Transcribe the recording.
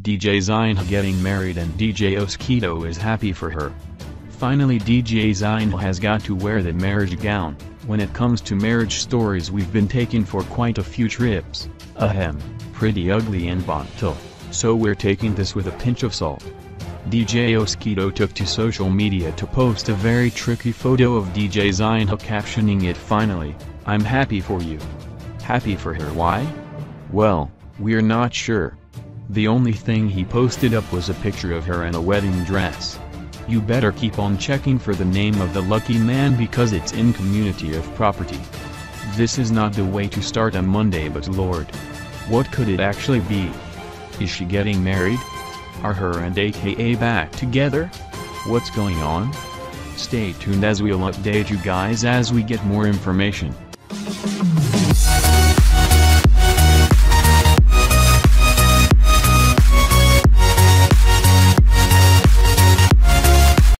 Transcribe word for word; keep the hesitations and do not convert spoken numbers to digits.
D J Zinha getting married and D J Oskito is happy for her. Finally D J Zinha has got to wear the marriage gown. When it comes to marriage stories, we've been taken for quite a few trips. Ahem, pretty ugly and bottle, so we're taking this with a pinch of salt. D J Oskito took to social media to post a very tricky photo of D J Zinha captioning it, "Finally, I'm happy for you." Happy for her, why? Well, we're not sure. The only thing he posted up was a picture of her in a wedding dress. You better keep on checking for the name of the lucky man because it's in Community of Property. This is not the way to start a Monday, but Lord, what could it actually be? Is she getting married? Are her and A K A back together? What's going on? Stay tuned as we'll update you guys as we get more information.